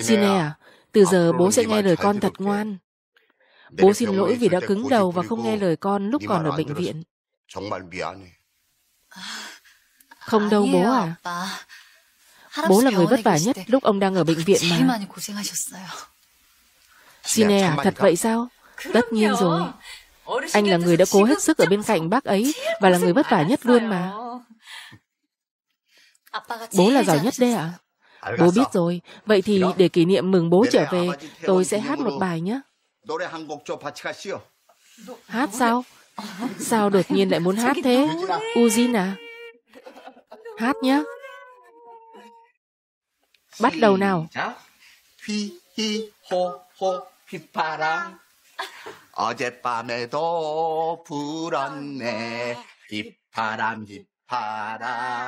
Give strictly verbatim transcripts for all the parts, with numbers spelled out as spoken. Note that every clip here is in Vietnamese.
Sine à, từ giờ bố sẽ nghe lời con thật ngoan. Bố xin lỗi vì đã cứng đầu và không nghe lời con lúc còn ở bệnh viện. Không đâu bố à. Bố là người vất vả nhất lúc ông đang ở bệnh viện mà. Sine à, thật vậy sao? Tất nhiên rồi. Anh là người đã cố hết sức ở bên cạnh bác ấy và là người vất vả nhất luôn mà. Bố là giỏi nhất đấy ạ. À? Bố biết rồi. Vậy thì để kỷ niệm mừng bố trở về, tôi sẽ hát một bài nhé. Hát sao? Sao đột nhiên lại muốn hát thế? Ujin à? Hát nhé. Bắt đầu nào. 어젯밤에도 불었네 휘파람 휘파람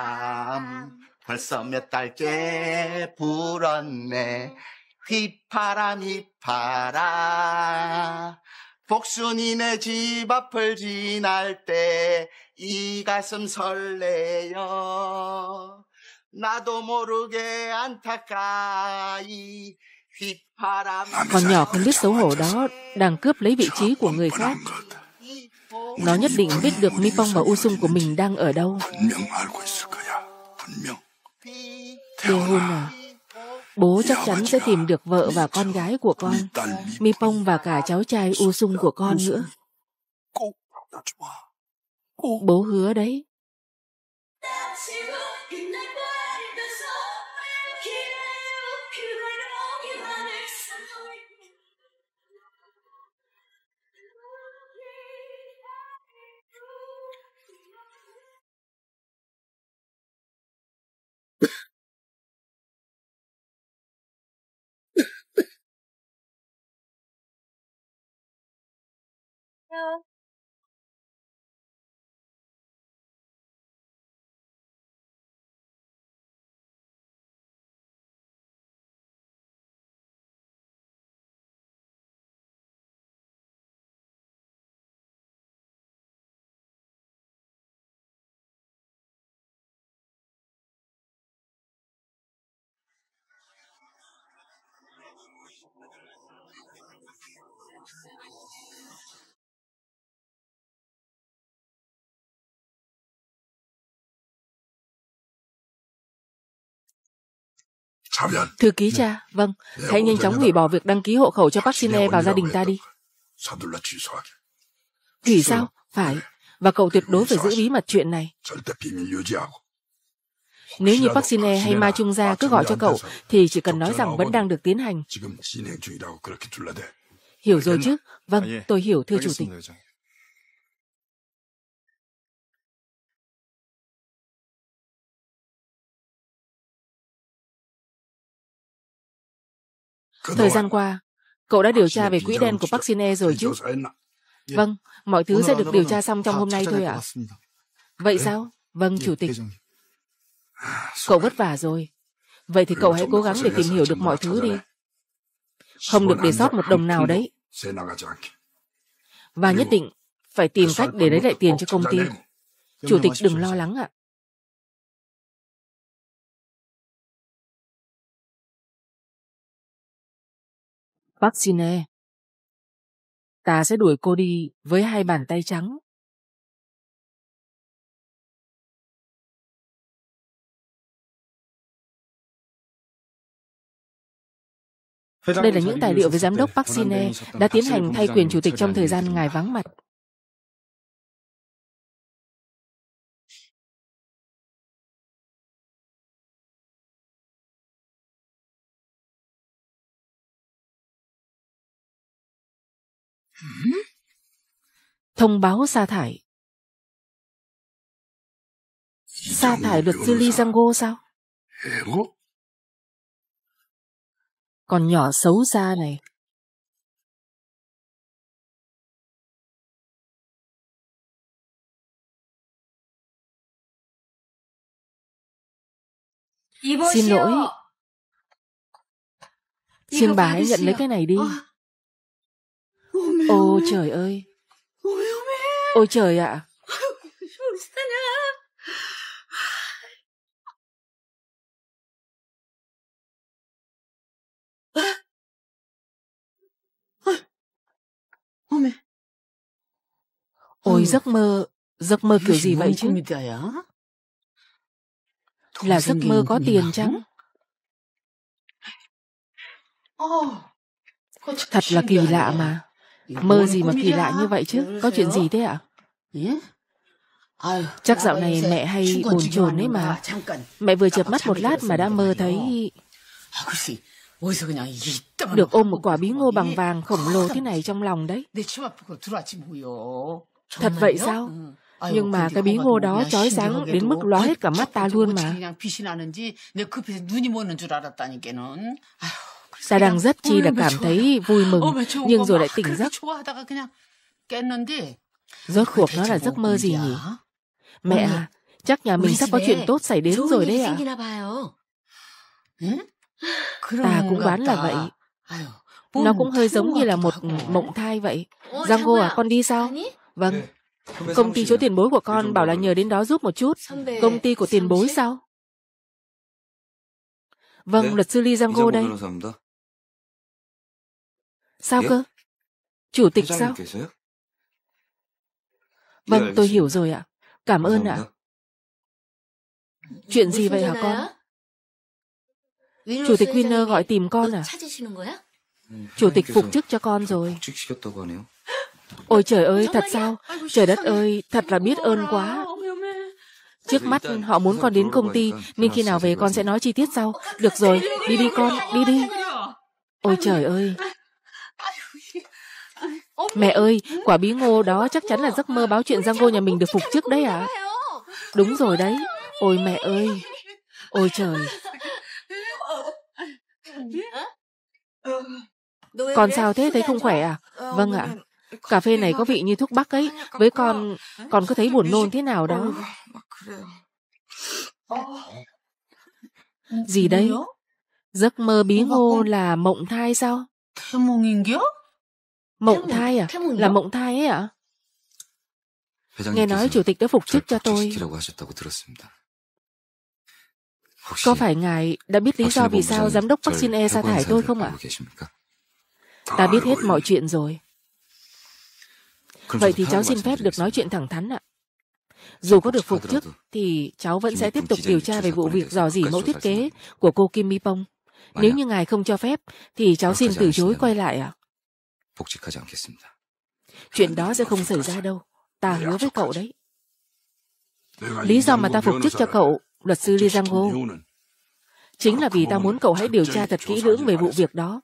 벌써 몇 달째 불었네 휘파람 휘파람 복순이네 집 앞을 지날 때 이 가슴 설레요 나도 모르게 안타까이 Con nhỏ không biết xấu hổ đó đang cướp lấy vị trí của người khác. Nó nhất định biết được Mipong và Usum của mình đang ở đâu. Dae-hun à, bố chắc chắn sẽ tìm được vợ và con gái của con, Mipong và cả cháu trai Usum của con nữa. Bố hứa đấy. Thư ký cha, vâng, hãy nhanh chóng hủy bỏ việc đăng ký hộ khẩu cho Park Shin-hye vào gia đình ta đi. Hủy sao? Phải, và cậu tuyệt đối phải giữ bí mật chuyện này. Nếu như Park Shin-hye hay Ma Chung Gia cứ gọi cho cậu, thì chỉ cần nói rằng vẫn đang được tiến hành. Hiểu rồi chứ? Vâng, tôi hiểu, thưa chủ tịch. Thời gian qua, cậu đã điều tra về quỹ đen của Park Shin-hye rồi chứ? Vâng, mọi thứ sẽ được điều tra xong trong hôm nay thôi ạ. Vậy sao? Vâng, chủ tịch. Cậu vất vả rồi. Vậy thì cậu hãy cố gắng để tìm hiểu được mọi thứ đi. Không được để sót một đồng nào đấy. Và nhất định phải tìm cách để lấy lại tiền cho công ty. Chủ tịch đừng lo lắng ạ. Park Shin-hye, ta sẽ đuổi cô đi với hai bàn tay trắng. Đây là những tài liệu về giám đốc Park Shin-hye đã tiến hành thay quyền chủ tịch trong thời gian ngài vắng mặt. Thông báo sa thải. Sa thải luật sư Lee Sang-go sao? Còn nhỏ xấu xa này. Xin lỗi. Xin bà hãy nhận lấy cái này đi. Ôi trời ơi. Ôi trời ạ. Ôi giấc mơ, giấc mơ kiểu gì vậy chứ? Là giấc mơ có tiền chăng? Thật là kỳ lạ mà. Mơ gì mà kỳ lạ như vậy chứ? Có chuyện gì thế ạ? Chắc dạo này mẹ hay bồn chồn ấy mà. Mẹ vừa chợp mắt một lát mà đã mơ thấy được ôm một quả bí ngô bằng vàng khổng lồ thế này trong lòng đấy. Thật vậy sao? Nhưng mà cái bí ngô đó chói sáng đến mức lóa hết cả mắt ta luôn mà. Ta đang rất chi là cảm thấy vui mừng, nhưng rồi lại tỉnh giấc. Rốt cuộc nó là giấc mơ gì nhỉ? Mẹ à, chắc nhà mình sắp có chuyện tốt xảy đến rồi đấy ạ. Ta cũng đoán là vậy. Nó cũng hơi giống như là một mộng thai vậy. Giang-go à, con đi sao? Vâng. Công ty chỗ tiền bối của con bảo là nhờ đến đó giúp một chút. Công ty của tiền bối sao? Vâng, luật sư Lee Giang-go đây. Sao cơ? Chủ tịch sao? Vâng, tôi hiểu rồi ạ. Cảm ơn ạ. Chuyện gì vậy hả con? Chủ tịch Winner gọi tìm con à? Chủ tịch phục chức cho con rồi. Ôi trời ơi, thật sao? Trời đất ơi, thật là biết ơn quá. Trước mắt họ muốn con đến công ty, nên khi nào về con sẽ nói chi tiết sau. Được rồi, đi đi con, đi đi. Ôi trời ơi. Mẹ ơi, quả bí ngô đó chắc chắn là giấc mơ báo chuyện Giang-go nhà mình được phục chức đấy à? Đúng rồi đấy. Ôi mẹ ơi. Ôi trời. Con sao thế, thấy không khỏe à? Vâng ạ. Cà phê này có vị như thuốc bắc ấy. Với con, con có thấy buồn nôn thế nào đó? Gì đấy? Giấc mơ bí ngô là mộng thai sao? Mộng thai à? Là mộng thai ấy ạ? Nghe nói chủ tịch đã phục chức cho tôi. Có phải ngài đã biết lý do vì sao giám đốc Park Shin-hye sa thải tôi không ạ? Ta biết hết mọi chuyện rồi. Vậy thì cháu xin phép được nói chuyện thẳng thắn ạ. Dù có được phục chức thì cháu vẫn sẽ tiếp tục điều tra về vụ việc rò rỉ mẫu thiết kế của cô Kim Mi-pong. Nếu như ngài không cho phép thì cháu xin từ chối quay lại ạ. Chuyện đó sẽ không xảy ra đâu. Ta hứa với cậu đấy. Lý do mà ta phục chức cho cậu, luật sư Lee Giang-go, chính là vì ta muốn cậu hãy điều tra thật kỹ lưỡng về vụ việc đó.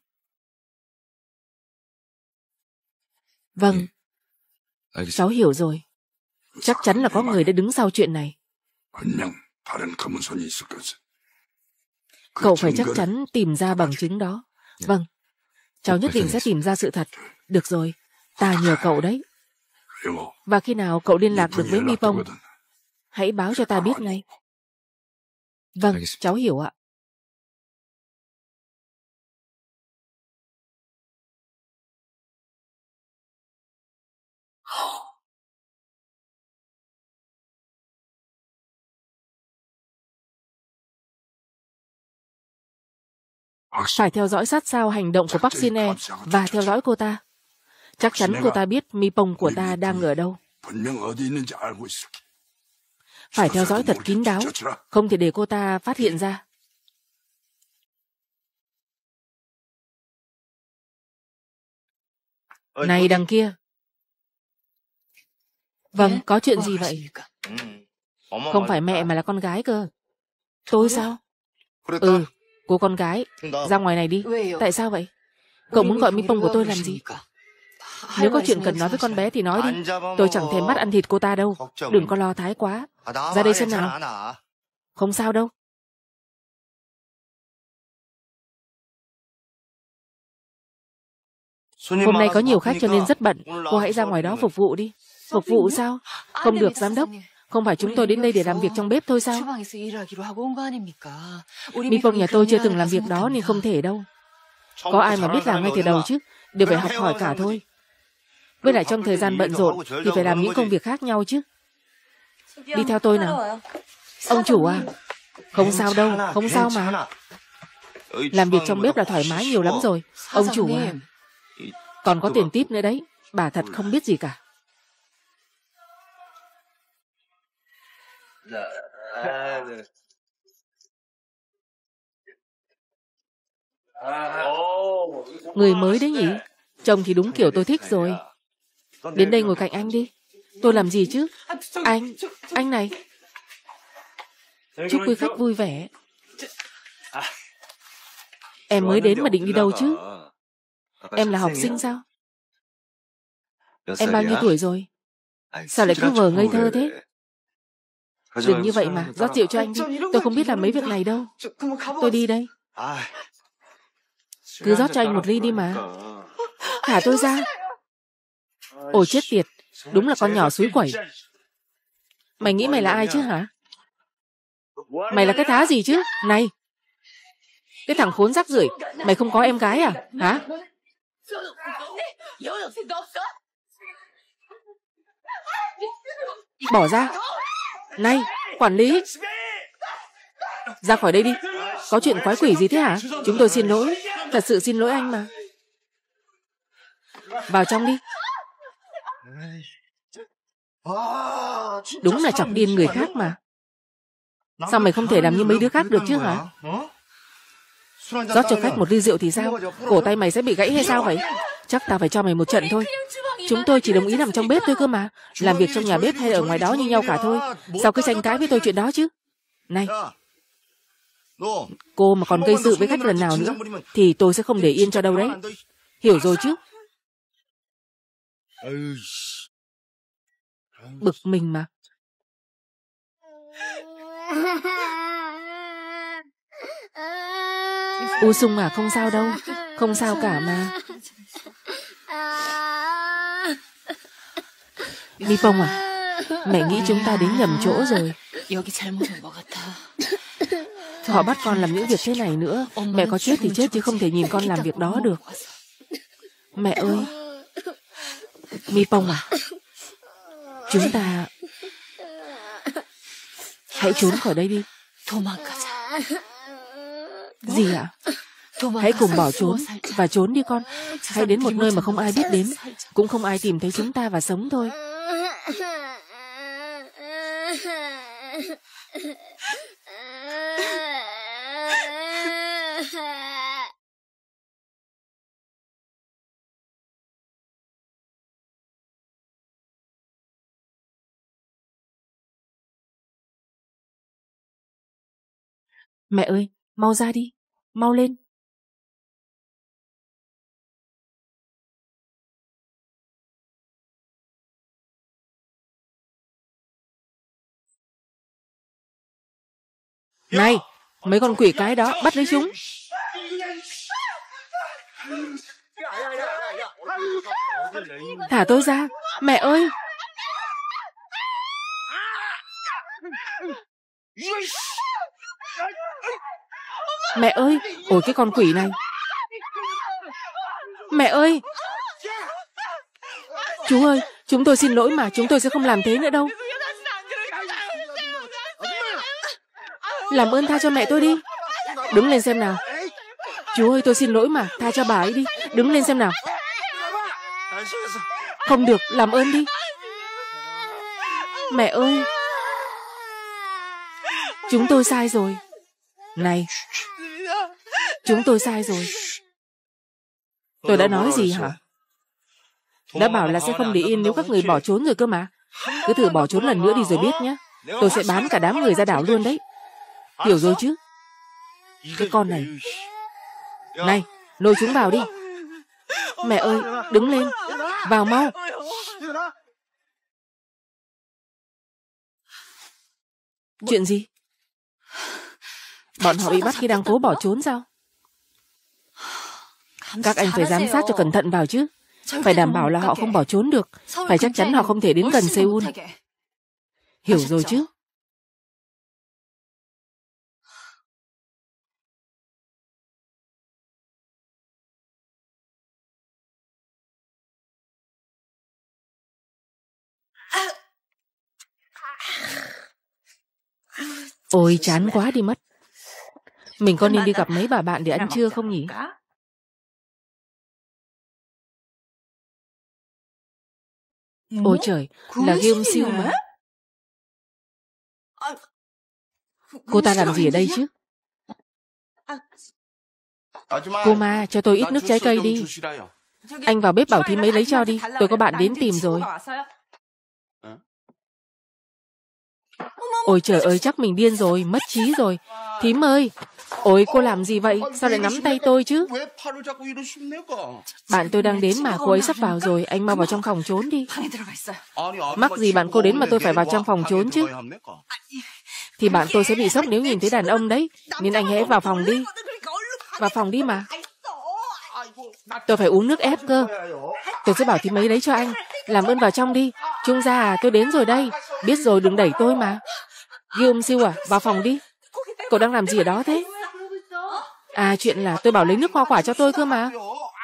Vâng, cháu hiểu rồi. Chắc chắn là có người đã đứng sau chuyện này. Cậu phải chắc chắn tìm ra bằng chứng đó. Vâng, cháu nhất định sẽ tìm ra sự thật. Được rồi, ta nhờ cậu đấy. Và khi nào cậu liên lạc được với Mi-pong, hãy báo cho ta biết ngay. Vâng, cháu hiểu ạ. Phải theo dõi sát sao hành động của Park Shin-hye và theo dõi cô ta. Chắc chắn cô ta biết Mi-pong của ta đang ở đâu. Phải theo dõi thật kín đáo, không thể để cô ta phát hiện ra. Này đằng kia. Vâng, có chuyện gì vậy? Không phải mẹ mà là con gái cơ. Tôi sao? Ừ, cô con gái. Ra ngoài này đi. Tại sao vậy? Cậu muốn gọi Mi-pong của tôi làm gì? Nếu có chuyện cần nói với con bé thì nói đi. Tôi chẳng thèm bắt ăn thịt cô ta đâu. Đừng có lo thái quá. Ra đây xem nào. Không sao đâu. Hôm nay có nhiều khách cho nên rất bận. Cô hãy ra ngoài đó phục vụ đi. Phục vụ sao? Không được giám đốc. Không phải chúng tôi đến đây để làm việc trong bếp thôi sao? Mi-pong nhà tôi chưa từng làm việc đó nên không thể đâu. Có ai mà biết làm ngay từ đầu chứ? Đều phải học hỏi cả thôi. Với lại trong thời gian bận rộn thì phải làm những công việc khác nhau chứ. Đi theo tôi nào. Ông chủ à? Không sao đâu, không sao mà. Làm việc trong bếp là thoải mái nhiều lắm rồi. Ông chủ à? Còn có tiền tip nữa đấy. Bà thật không biết gì cả. Người mới đấy nhỉ? Trông thì đúng kiểu tôi thích rồi. Đến đây ngồi cạnh anh đi. Tôi làm gì chứ? Anh, anh này. Chúc quý khách vui vẻ. Em mới đến mà định đi đâu chứ? Em là học sinh sao? Em bao nhiêu tuổi rồi? Sao lại cứ vờ ngây thơ thế? Đừng như vậy mà, rót rượu cho anh đi. Tôi không biết làm mấy việc này đâu. Tôi đi đây. Cứ rót cho anh một ly đi mà. Thả tôi ra. Ôi chết tiệt, đúng là con nhỏ suối quẩy. Mày nghĩ mày là ai chứ hả? Mày là cái thá gì chứ? Này, cái thằng khốn rác rưởi, mày không có em gái à? Hả? Bỏ ra. Này, quản lý. Ra khỏi đây đi. Có chuyện quái quỷ gì thế hả? Chúng tôi xin lỗi. Thật sự xin lỗi anh mà. Vào trong đi. Đúng là chọc điên người khác mà. Sao mày không thể làm như mấy đứa khác được chứ hả? Rót cho khách một ly rượu thì sao? Cổ tay mày sẽ bị gãy hay sao vậy? Chắc tao phải cho mày một trận thôi. Chúng tôi chỉ đồng ý nằm trong bếp thôi cơ mà. Làm việc trong nhà bếp hay ở ngoài đó như nhau cả thôi. Sao cứ tranh cãi với tôi chuyện đó chứ? Này, cô mà còn gây sự với khách lần nào nữa thì tôi sẽ không để yên cho đâu đấy. Hiểu rồi chứ? Bực mình mà. U Sung à, không sao đâu. Không sao cả mà. Mi Phong à, mẹ nghĩ chúng ta đến nhầm chỗ rồi. Họ bắt con làm những việc thế này nữa. Mẹ có chết thì chết chứ không thể nhìn con làm việc đó được. Mẹ ơi. Mi Phong à, chúng ta hãy trốn khỏi đây đi. Gì ạ? Hãy cùng bỏ trốn và trốn đi con. Hãy đến một nơi mà không ai biết đến, cũng không ai tìm thấy chúng ta và sống thôi. Mẹ ơi, mau ra đi, mau lên. Này, mấy con quỷ cái đó, bắt lấy chúng. Thả tôi ra, mẹ ơi. Mẹ ơi, ôi cái con quỷ này. Mẹ ơi. Chú ơi, chúng tôi xin lỗi mà, chúng tôi sẽ không làm thế nữa đâu. Làm ơn tha cho mẹ tôi đi. Đứng lên xem nào. Chú ơi, tôi xin lỗi mà, tha cho bà ấy đi. Đứng lên xem nào. Không được, làm ơn đi. Mẹ ơi. Chúng tôi sai rồi. Này, chúng tôi sai rồi. Tôi đã nói gì hả? Đã bảo là sẽ không để yên nếu các người bỏ trốn rồi cơ mà. Cứ thử bỏ trốn lần nữa đi rồi biết nhé. Tôi sẽ bán cả đám người ra đảo luôn đấy. Hiểu rồi chứ? Cái con này. Này, lôi chúng vào đi. Mẹ ơi, đứng lên. Vào mau. Chuyện gì? Bọn họ bị bắt khi đang cố bỏ trốn sao? Các anh phải giám sát cho cẩn thận vào chứ. Phải đảm bảo là họ không bỏ trốn được. Phải chắc chắn họ không thể đến gần Seoul. Hiểu rồi chứ? Ôi chán quá đi mất. Mình có nên đi gặp mấy bà bạn để ăn trưa không nhỉ? Ôi trời, là Gyeom Siêu mà. Cô ta làm gì ở đây chứ? Cô ma, cho tôi ít nước trái cây đi. Anh vào bếp bảo thím ấy lấy cho đi. Tôi có bạn đến tìm rồi. Ôi trời ơi, chắc mình điên rồi, mất trí rồi. Thím ơi, ôi cô làm gì vậy? Sao lại nắm tay tôi chứ? Bạn tôi đang đến mà, cô ấy sắp vào rồi. Anh mau vào trong phòng trốn đi. Mắc gì bạn cô đến mà tôi phải vào trong phòng trốn chứ? Thì bạn tôi sẽ bị sốc nếu nhìn thấy đàn ông đấy. Nên anh hãy vào phòng đi. Vào phòng đi mà. Tôi phải uống nước ép cơ. Tôi sẽ bảo thím ấy lấy cho anh. Làm ơn vào trong đi. Trung gia à, tôi đến rồi đây. Biết rồi, đừng đẩy tôi mà. Gyeom Siêu à, vào phòng đi. Cậu đang làm gì ở đó thế? À, chuyện là tôi bảo lấy nước hoa quả cho tôi cơ mà.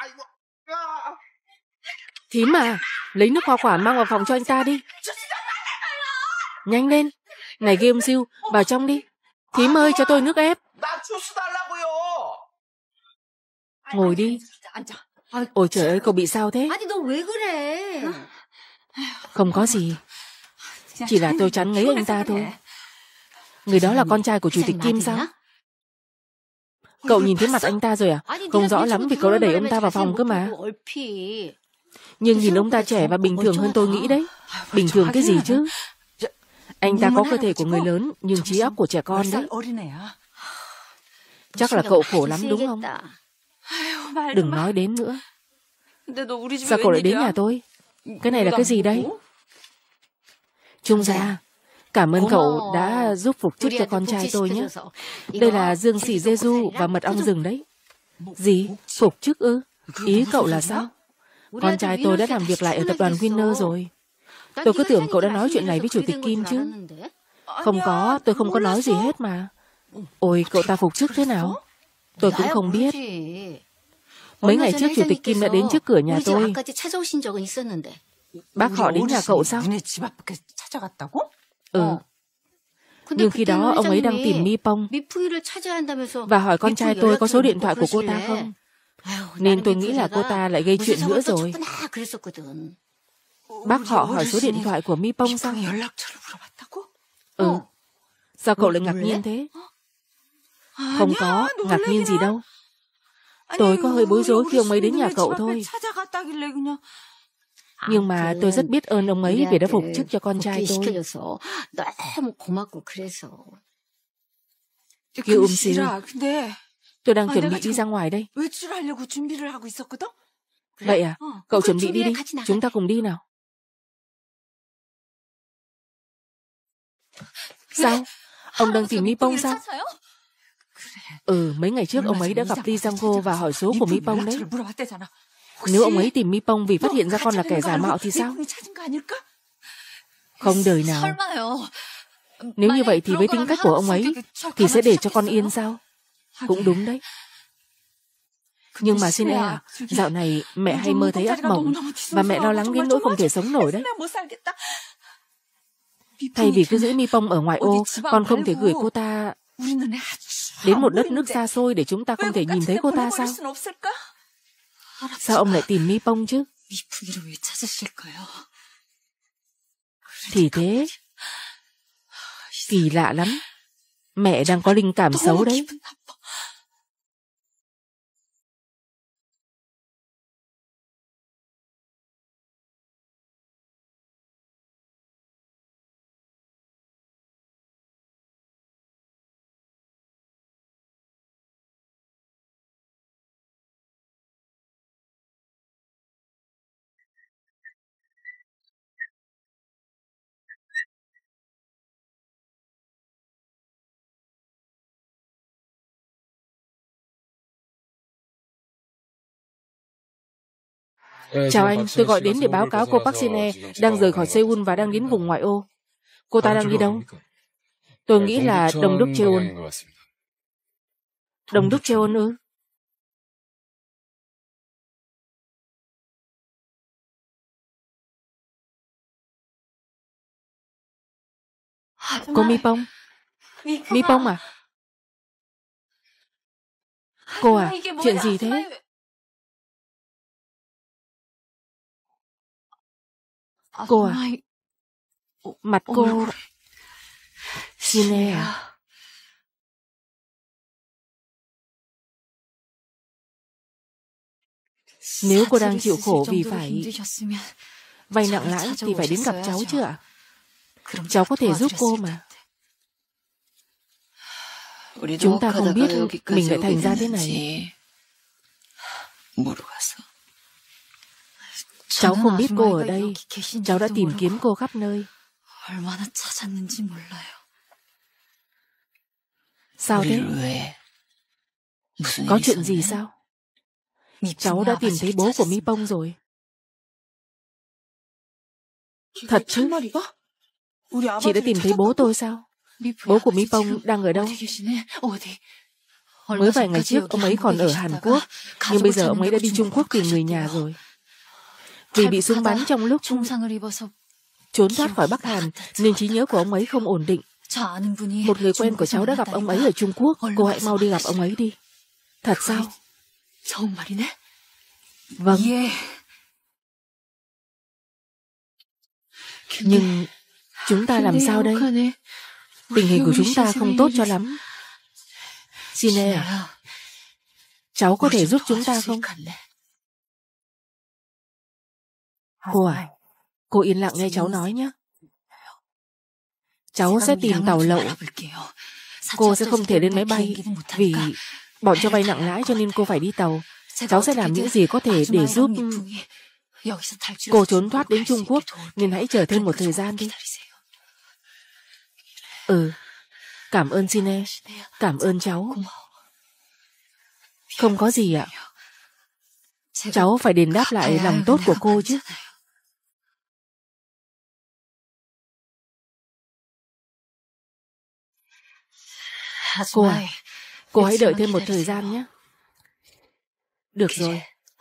Thím à, lấy nước hoa quả mang vào phòng cho anh ta đi. Nhanh lên. Này Gyeom Siêu, vào trong đi. Thím ơi, cho tôi nước ép. Ngồi đi. Ôi trời ơi, cậu bị sao thế? Không có gì. Chỉ là tôi chán ngấy anh ta thôi. Người đó là con trai của chủ tịch Kim sao? Cậu nhìn thấy mặt anh ta rồi à? Không rõ lắm vì cậu đã đẩy ông ta vào phòng cơ mà. Nhưng nhìn ông ta trẻ và bình thường hơn tôi nghĩ đấy. Bình thường cái gì chứ? Anh ta có cơ thể của người lớn nhưng trí óc của trẻ con đấy. Chắc là cậu khổ lắm đúng không? Đừng nói đến nữa. Sao cậu lại đến nhà tôi? Cái này là cái gì đây? Trung gia, cảm ơn cậu đã giúp phục chức cho con trai tôi nhé. Đây là dương xỉ Jeju và mật ong rừng đấy. Gì? Phục chức ư? Ý cậu là sao? Con trai tôi đã làm việc lại ở tập đoàn Winner rồi. Tôi cứ tưởng cậu đã nói chuyện này với chủ tịch Kim chứ. Không có, tôi không có nói gì hết mà. Ôi, cậu ta phục chức thế nào? Tôi cũng không biết. Mấy ngày trước chủ tịch Kim đã đến trước cửa nhà tôi. Bác họ đến nhà cậu sao? Ừ. Nhưng khi đó ông ấy đang tìm Mi Pong và hỏi con trai tôi có số điện thoại của cô ta không. Nên tôi nghĩ là cô ta lại gây chuyện nữa rồi. Bác họ hỏi số điện thoại của Mi Pong sao? Ừ. Sao cậu lại ngạc nhiên thế? Không có, ngạc nhiên gì đâu. Tôi có hơi bối rối khi ông ấy đến nhà cậu thôi. Nhưng mà tôi rất biết ơn ông ấy vì đã phục chức cho con trai tôi. Gyeom Siêu, tôi đang chuẩn bị đi ra ngoài đây. Vậy à, cậu chuẩn bị đi đi, chúng ta cùng đi nào. Sao? Ông đang tìm Mi Pong sao? Ừ, mấy ngày trước ông ấy đã gặp Lee Jang-go và hỏi số của Mi Pong đấy. Nếu ông ấy tìm Mi Pong vì phát hiện ra con là kẻ giả mạo thì sao? Không đời nào. Nếu như vậy thì với tính cách của ông ấy thì sẽ để cho con yên sao? Cũng đúng đấy. Nhưng mà xin e à, dạo này mẹ hay mơ thấy ác mộng và mẹ lo lắng đến nỗi không thể sống nổi đấy. Thay vì cứ giữ Mi Pong ở ngoại ô, con không thể gửi cô ta đến một đất nước xa xôi để chúng ta không thể nhìn thấy cô ta sao? Sao ông lại tìm Mi Pong chứ? Thì thế. Kỳ lạ lắm. Mẹ đang có linh cảm xấu đấy. Chào anh, tôi gọi đến để báo cáo cô Park Shin-hye đang rời khỏi Seoul và đang đến vùng ngoại ô. Cô ta đang đi đâu? Tôi nghĩ là Đông Đúc Cheon. Đông Đúc Cheon ư? Cô Mi Pong? Mi Pong à? Cô à, chuyện gì thế? Cô à? Mặt cô... Sine à? Nếu cô đang chịu khổ vì phải vay nặng lãi thì phải đến gặp cháu chứ ạ? Cháu có thể giúp cô mà. Chúng ta không biết mình lại thành ra thế này. Cháu không biết cô ở đây. Cháu đã tìm kiếm cô khắp nơi. Sao thế? Có chuyện gì sao? Cháu đã tìm thấy bố của Mi Pông rồi. Thật chứ? Chị đã tìm thấy bố tôi sao? Bố của Mi Pông đang ở đâu? Mới vài ngày trước ông ấy còn ở Hàn Quốc, nhưng bây giờ ông ấy đã đi Trung Quốc tìm người nhà rồi. Vì bị súng bắn trong lúc trốn thoát khỏi Bắc Hàn nên trí nhớ của ông ấy không ổn định. Một người quen của cháu đã gặp ông ấy ở Trung Quốc. Cô hãy mau đi gặp ông ấy đi. Thật sao? Vâng. Nhưng chúng ta làm sao đây? Tình hình của chúng ta không tốt cho lắm. Sine à? Cháu có thể giúp chúng ta không? Cô à? Cô yên lặng nghe cháu nói nhé. Cháu sẽ tìm tàu lậu. Cô sẽ không thể lên máy bay vì bọn cho vay nặng lãi cho nên cô phải đi tàu. Cháu sẽ làm những gì có thể để giúp cô trốn thoát đến Trung Quốc, nên hãy chờ thêm một thời gian đi. Ừ, cảm ơn Sine, cảm ơn cháu. Không có gì ạ. Cháu phải đền đáp lại lòng tốt của cô chứ. Cô à, cô hãy đợi thêm một thời gian nhé. Được rồi.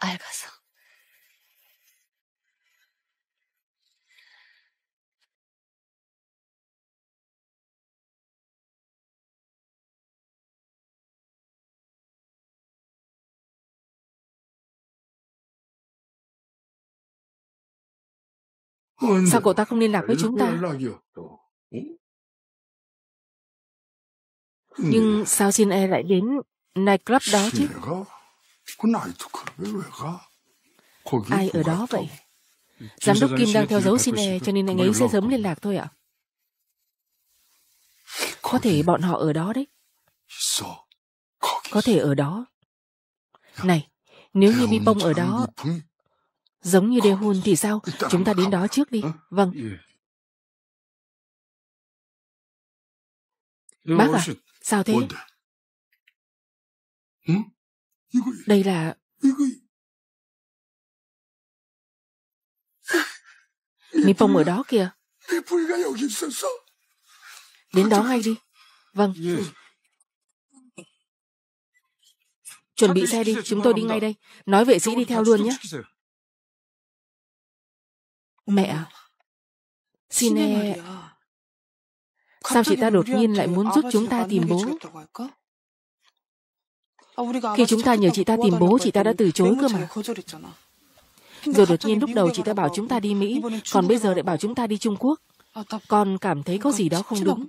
Sao cậu ta không liên lạc với chúng ta? Nhưng sao Sine lại đến nightclub đó chứ? Ai ở đó vậy? Giám đốc Kim đang theo dấu Sine cho nên anh ấy sẽ sớm liên lạc thôi ạ. Có thể bọn họ ở đó đấy. Có thể ở đó. Này, nếu như Mi Pông ở đó giống như Dae-hun thì sao? Chúng ta đến đó trước đi. Vâng. Bác à, sao thế? Đây là... Mi Pông ở đó kìa. Đến đó ngay đi. Vâng. Chuẩn bị xe đi, chúng tôi đi ngay đây. Nói vệ sĩ đi theo luôn nhé. Mẹ à, Sine... Sao chị ta đột nhiên lại muốn giúp chúng ta tìm bố? Khi chúng ta nhờ chị ta tìm bố, chị ta đã từ chối cơ mà. Rồi đột nhiên lúc đầu chị ta bảo chúng ta đi Mỹ, còn bây giờ lại bảo chúng ta đi Trung Quốc. Con cảm thấy có gì đó không đúng.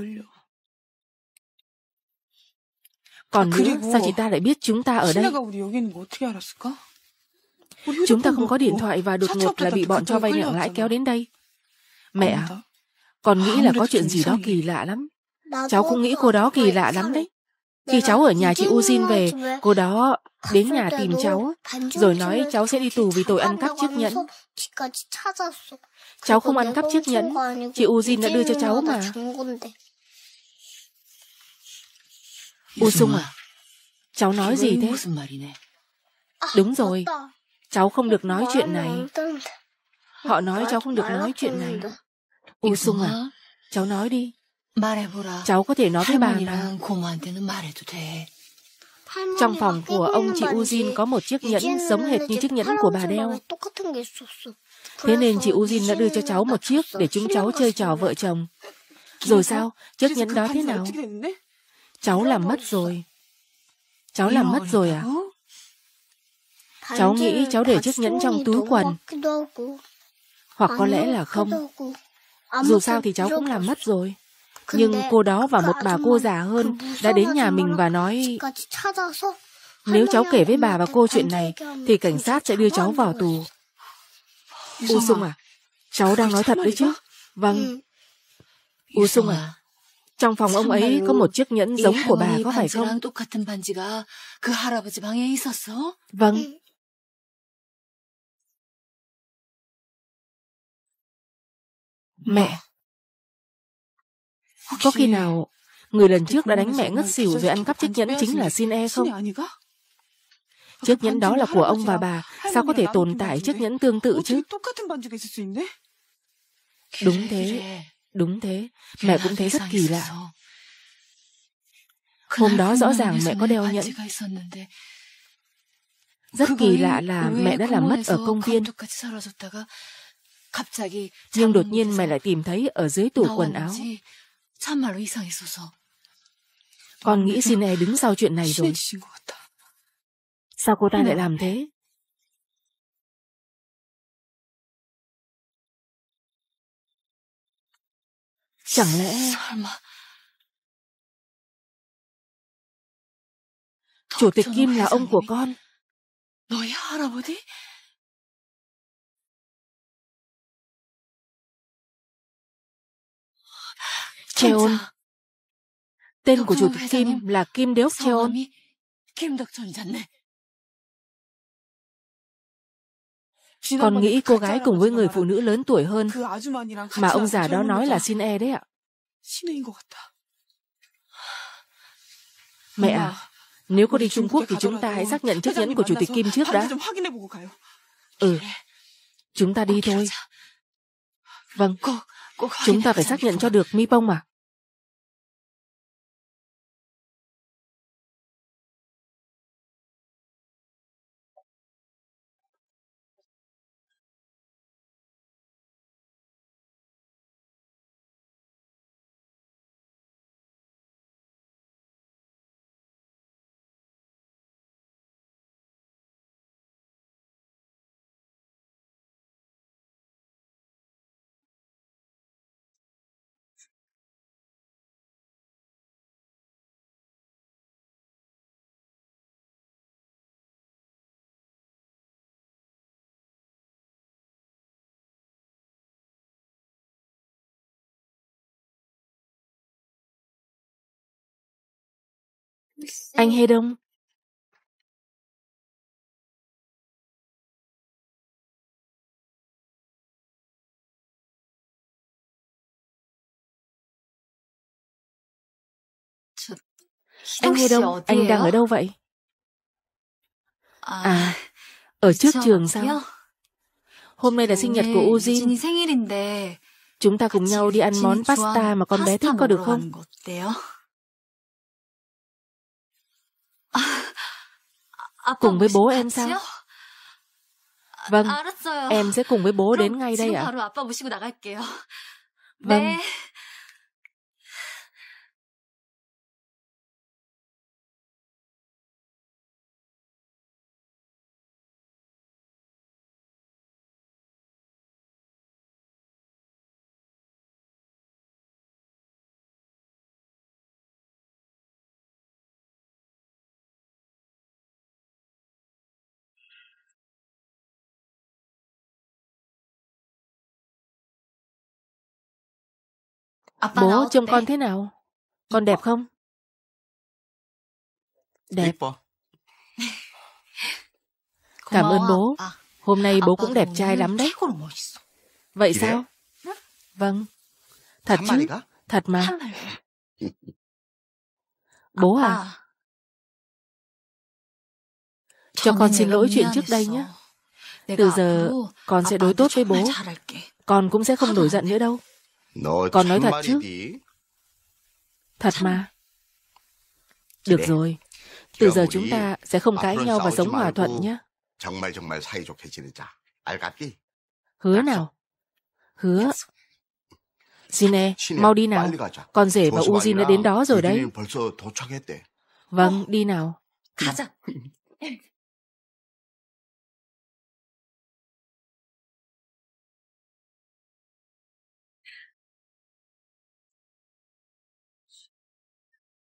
Còn nữa, sao chị ta lại biết chúng ta ở đây? Chúng ta không có điện thoại và đột ngột là bị bọn cho vay nặng lãi kéo đến đây. Mẹ à, con nghĩ là có chuyện gì đó kỳ lạ lắm. Cháu cũng nghĩ cô đó kỳ lạ lắm đấy. Khi cháu ở nhà chị Ujin về, cô đó đến nhà tìm cháu, rồi nói cháu sẽ đi tù vì tội ăn cắp chiếc nhẫn. Cháu không ăn cắp chiếc nhẫn, chị Ujin đã đưa cho cháu mà. Usung à, cháu nói gì thế? Đúng rồi, cháu không được nói chuyện này. Họ nói cháu không được nói chuyện này. Usung à, cháu nói đi. Cháu có thể nói với bà mà. Trong phòng của ông chị Ujin có một chiếc nhẫn giống hệt như chiếc nhẫn của bà đeo. Thế nên chị Ujin đã đưa cho cháu một chiếc để chúng cháu chơi trò vợ chồng. Rồi sao? Chiếc nhẫn đó thế nào? Cháu làm mất rồi. Cháu làm mất rồi à? Cháu nghĩ cháu để chiếc nhẫn trong túi quần. Hoặc có lẽ là không. Dù sao thì cháu cũng làm mất rồi. Nhưng cô đó và một bà cô già hơn đã đến nhà mình và nói nếu cháu kể với bà và cô chuyện này thì cảnh sát sẽ đưa cháu vào tù. U Sung à, cháu đang nói thật đấy chứ? Vâng. U Sung à, trong phòng ông ấy có một chiếc nhẫn giống của bà có phải không? Vâng. Mẹ, có khi nào người lần trước đã đánh mẹ ngất xỉu rồi ăn cắp chiếc nhẫn chính là Xin E không? Chiếc nhẫn đó là của ông và bà, sao có thể tồn tại chiếc nhẫn tương tự chứ? Đúng thế, đúng thế, mẹ cũng thấy rất kỳ lạ. Hôm đó rõ ràng mẹ có đeo nhẫn. Rất kỳ lạ là mẹ đã làm mất ở công viên. Nhưng đột nhiên mẹ lại tìm thấy ở dưới tủ quần áo. Con nghĩ Xin E đứng sau chuyện này rồi. Sao cô ta lại làm thế? Chẳng lẽ Chủ tịch Kim là ông của con? Cheon. Tên của Chủ tịch Kim là Kim Deok Cheon. Con nghĩ cô gái cùng với người phụ nữ lớn tuổi hơn mà ông già đó nói là Xin E đấy ạ. Mẹ à, nếu có đi Trung Quốc thì chúng ta hãy xác nhận chiếc nhẫn của Chủ tịch Kim trước đã. Ừ, chúng ta đi thôi. Vâng, chúng ta phải xác nhận cho được Mi Pông mà. Anh Hê Đông. Anh Hê Đông, anh đang ở đâu vậy? À, ở trước trường sao? Hôm nay là sinh nhật của Ujin. Chúng ta cùng nhau đi ăn món pasta mà con bé thích có được không? Cùng với bố em sao? Vâng, em sẽ cùng với bố đến ngay đây ạ. Vâng. Bố trông con thế nào? Con đẹp không? Đẹp. Cảm ơn bố. Hôm nay bố cũng đẹp trai lắm đấy. Vậy sao? Vâng. Thật chứ? Thật mà. Bố à? Cho con xin lỗi chuyện trước đây nhé. Từ giờ con sẽ đối tốt với bố. Con cũng sẽ không nổi giận nữa đâu. Con nói thật chứ? Thật mà. Được rồi. Từ giờ chúng ta sẽ không cãi nhau và sống hòa thuận nhé. Hứa nào? Hứa. Xin E, mau đi nào. Con rể và Ujin đã đến đó rồi đấy. Vâng, đi nào.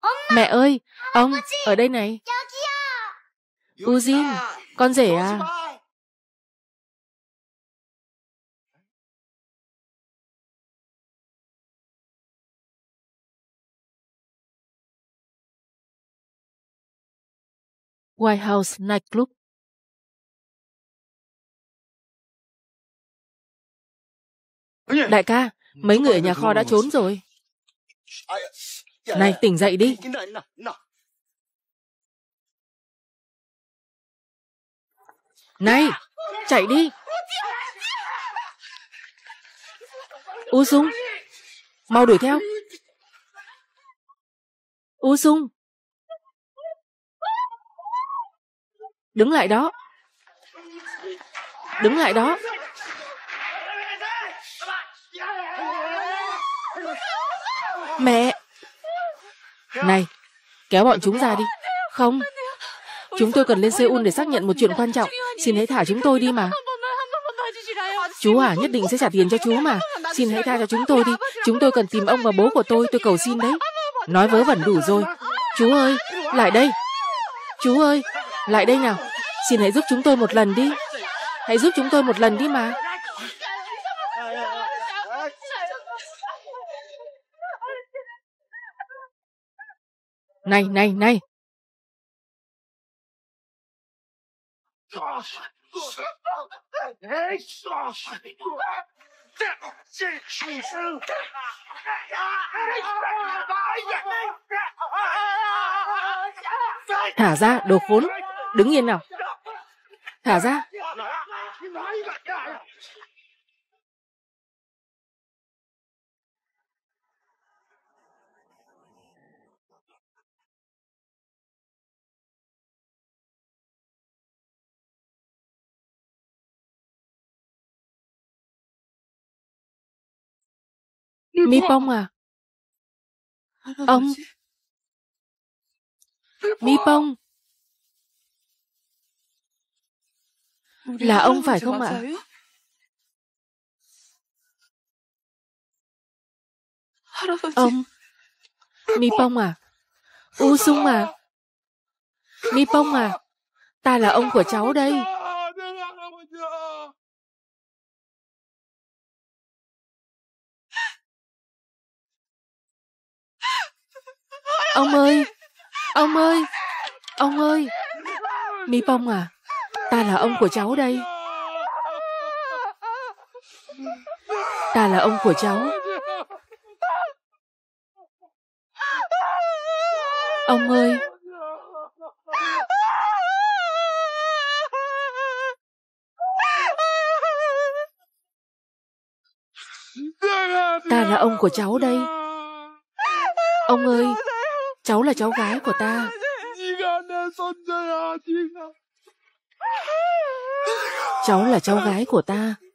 Mẹ ơi, ông, ở đây này. Ujin, con rể à? White House Nightclub. Đại ca, mấy người ở nhà kho đã trốn rồi. Này, tỉnh dậy đi. Này, chạy đi. U Sung, mau đuổi theo. U Sung, đứng lại đó. Đứng lại đó. Mẹ. Này, kéo bọn chúng ra đi. Không, chúng tôi cần lên Seoul để xác nhận một chuyện quan trọng. Xin hãy thả chúng tôi đi mà. Chú à, nhất định sẽ trả tiền cho chú mà. Xin hãy tha cho chúng tôi đi. Chúng tôi cần tìm ông và bố của tôi. Tôi cầu xin đấy. Nói vớ vẩn đủ rồi. Chú ơi, lại đây. Chú ơi, lại đây nào. Xin hãy giúp chúng tôi một lần đi. Hãy giúp chúng tôi một lần đi mà. Này, này, này. Thả ra, đồ khốn. Đứng yên nào. Thả ra. Mi Pong à? Ông. Mi Pong. Là ông phải không ạ? Ông. Mi Pong à? U Sung à? Mi Pong à? Ta là ông của cháu đây. Ông ơi! Ông ơi! Ông ơi! Mi Pong à? Ta là ông của cháu đây. Ta là ông của cháu. Ông ơi! Ta là ông của cháu đây. Ông ơi! Cháu là cháu gái của ta. Cháu là cháu gái của ta.